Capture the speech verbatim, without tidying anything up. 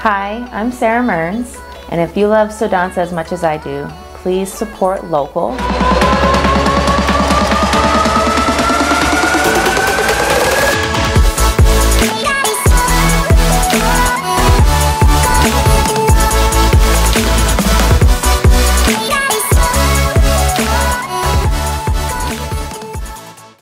Hi, I'm Sara Mearns, and if you love So Danca as much as I do, please support local.